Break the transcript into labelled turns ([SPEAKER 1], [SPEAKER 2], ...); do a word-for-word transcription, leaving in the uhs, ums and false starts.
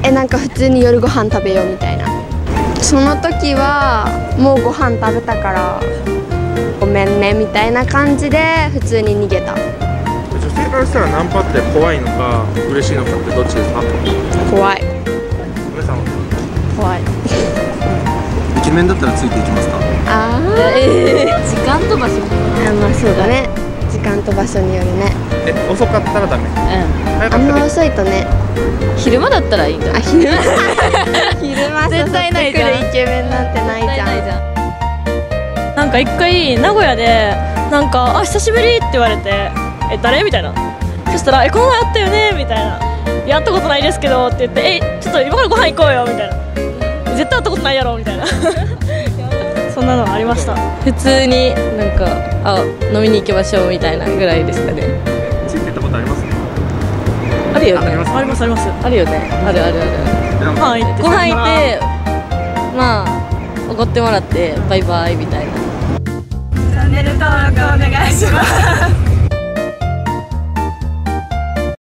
[SPEAKER 1] えなんか普通に夜ご飯食べようみたいな。その時はもうご飯食べたからごめんねみたいな感じで普通に逃げた。
[SPEAKER 2] 女性からしたらナンパって怖いのか嬉しいのかってどっちですか？
[SPEAKER 1] 怖い。
[SPEAKER 2] 皆さん
[SPEAKER 1] 怖い。
[SPEAKER 3] イケメンだったらついていきますか？
[SPEAKER 1] ああ、
[SPEAKER 4] えー、時間と場所。
[SPEAKER 1] あ、まあそうだね。時間と場所によるね。
[SPEAKER 2] え、遅かったらダメ。
[SPEAKER 4] うん。
[SPEAKER 2] 早か
[SPEAKER 1] あんま
[SPEAKER 2] ったら
[SPEAKER 1] 遅いとね。
[SPEAKER 4] 昼間だったらいいんじゃな
[SPEAKER 1] あ、
[SPEAKER 4] い？
[SPEAKER 1] 昼間昼間
[SPEAKER 4] 絶対ないじゃん
[SPEAKER 1] 誘ってくるイケメンなんてないじゃん。
[SPEAKER 4] ないじゃん。
[SPEAKER 5] なんか一回名古屋でなんか「あ久しぶり」って言われて「え誰?」みたいな。そしたら「えこの前会ったよね」みたいな「やったことないですけど」って言って「えちょっと今からご飯行こうよ」みたいな「絶対会ったことないやろ」みたいなそんなのありました。
[SPEAKER 4] 普通になんかあ飲みに行きましょうみたいなぐらいですかね。
[SPEAKER 2] ついてたことありますか？
[SPEAKER 4] あるよね。
[SPEAKER 2] あります
[SPEAKER 5] ありますあります。
[SPEAKER 4] あるよね。あるあるある。
[SPEAKER 5] ご飯行って
[SPEAKER 4] ご飯行ってまあおごってもらってバイバイみたいな。
[SPEAKER 5] チャンネル登録お願い